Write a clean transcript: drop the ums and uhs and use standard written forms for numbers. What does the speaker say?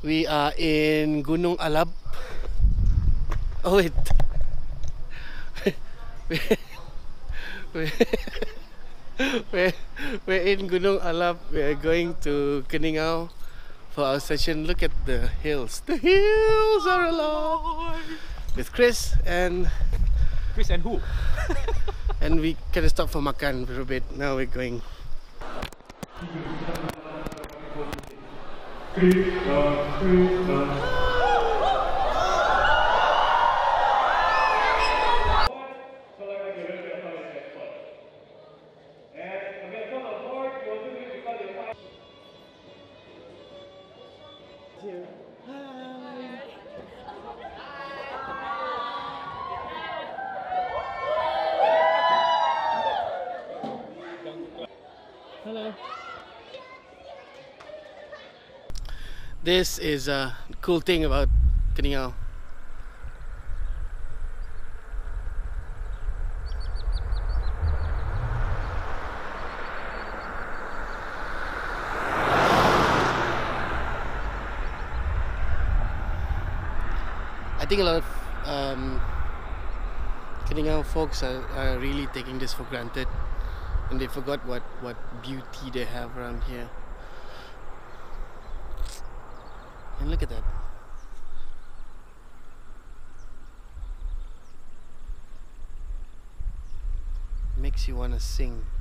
We are in Gunung Alap. Oh wait. we're, we're, we're in Gunung Alap. We're going to Keningau for our session. Look at the hills. The hills are alive. With Chris and Chris and who? we kind of stopped for makan for a bit. Now we're going. Hello. This is a cool thing about Keningau. I think a lot of Keningau folks are really taking this for granted, and they forgot what beauty they have around here. And look at that. Makes you want to sing.